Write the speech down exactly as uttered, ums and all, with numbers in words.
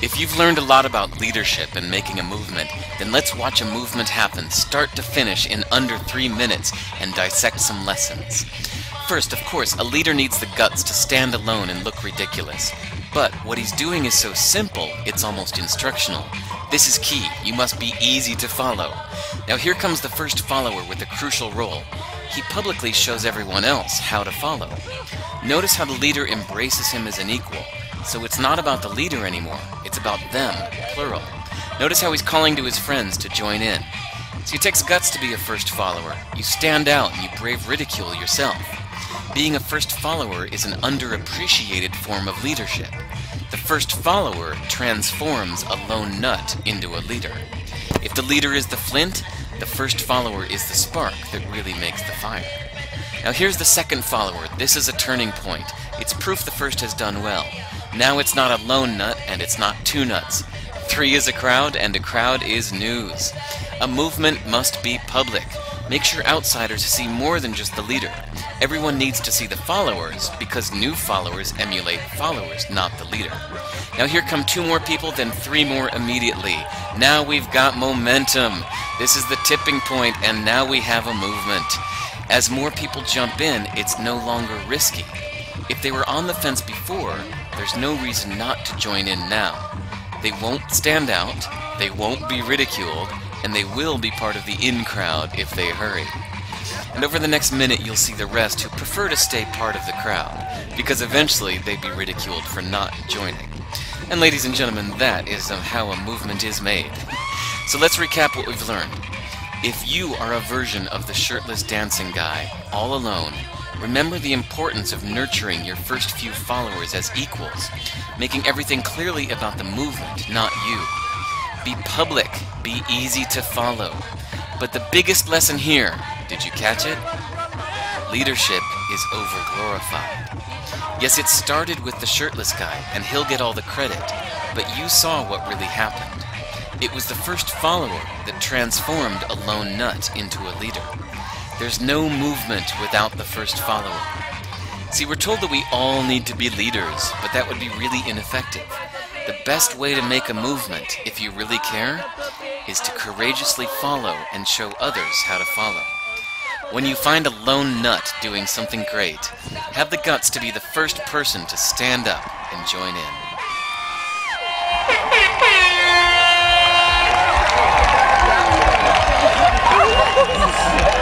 If you've learned a lot about leadership and making a movement, then let's watch a movement happen start to finish in under three minutes and dissect some lessons. First, of course, a leader needs the guts to stand alone and look ridiculous. But what he's doing is so simple, it's almost instructional. This is key. You must be easy to follow. Now here comes the first follower with a crucial role. He publicly shows everyone else how to follow. Notice how the leader embraces him as an equal. So it's not about the leader anymore, it's about them, plural. Notice how he's calling to his friends to join in. So it takes guts to be a first follower. You stand out and you brave ridicule yourself. Being a first follower is an underappreciated form of leadership. The first follower transforms a lone nut into a leader. If the leader is the flint, the first follower is the spark that really makes the fire. Now here's the second follower. This is a turning point. It's proof the first has done well. Now it's not a lone nut and it's not two nuts. Three is a crowd and a crowd is news. A movement must be public. Make sure outsiders see more than just the leader. Everyone needs to see the followers because new followers emulate followers, not the leader. Now here come two more people, then three more immediately. Now we've got momentum. This is the tipping point, and now we have a movement. As more people jump in, it's no longer risky. If they were on the fence before, there's no reason not to join in now. They won't stand out, they won't be ridiculed, and they will be part of the in crowd if they hurry. And over the next minute you'll see the rest who prefer to stay part of the crowd, because eventually they'd be ridiculed for not joining. And ladies and gentlemen, that is how a movement is made. So let's recap what we've learned. If you are a version of the shirtless dancing guy, all alone, remember the importance of nurturing your first few followers as equals, making everything clearly about the movement, not you. Be public, be easy to follow. But the biggest lesson here, did you catch it? Leadership is overglorified. Yes, it started with the shirtless guy, and he'll get all the credit, but you saw what really happened. It was the first follower that transformed a lone nut into a leader. There's no movement without the first follower. See, we're told that we all need to be leaders, but that would be really ineffective. The best way to make a movement, if you really care, is to courageously follow and show others how to follow. When you find a lone nut doing something great, have the guts to be the first person to stand up and join in.